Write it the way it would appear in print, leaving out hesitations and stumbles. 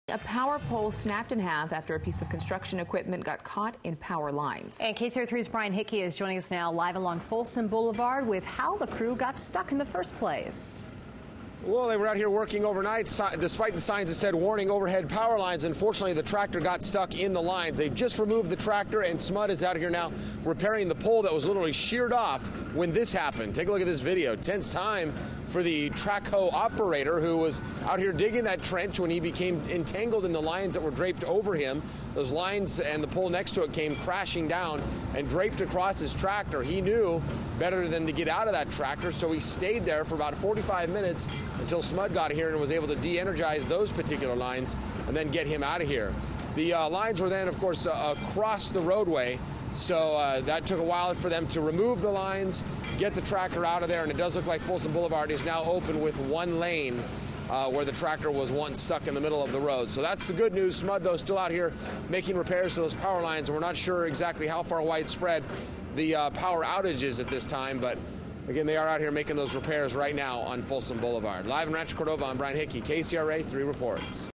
A power pole snapped in half after a piece of construction equipment got caught in power lines. And KCRA3's Brian Hickey is joining us now live along Folsom Boulevard with how the crew got stuck in the first place. Well, they were out here working overnight, despite the signs that said warning overhead power lines. Unfortunately, the tractor got stuck in the lines. They've just removed the tractor, and SMUD is out here now repairing the pole that was literally sheared off when this happened. Take a look at this video. Tense time for the track hoe operator who was out here digging that trench when he became entangled in the lines that were draped over him. Those lines and the pole next to it came crashing down and draped across his tractor. He knew better than to get out of that tractor, so he stayed there for about 45 minutes until SMUD got here and was able to de-energize those particular lines and then get him out of here. The lines were then, of course, across the roadway, so that took a while for them to remove the lines, get the tractor out of there, and it does look like Folsom Boulevard is now open with one lane where the tractor was once stuck in the middle of the road. So that's the good news. SMUD, though, still out here making repairs to those power lines, and we're not sure exactly how far widespread the power outage is at this time, but again, they are out here making those repairs right now on Folsom Boulevard. Live in Rancho Cordova, I'm Brian Hickey, KCRA 3 reports.